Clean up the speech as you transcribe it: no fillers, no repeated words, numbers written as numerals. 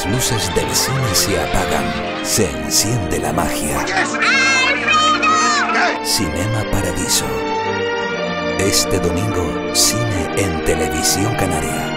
las luces del cine se apagan, se enciende la magia. Cinema Paradiso. Este domingo, cine en Televisión Canaria.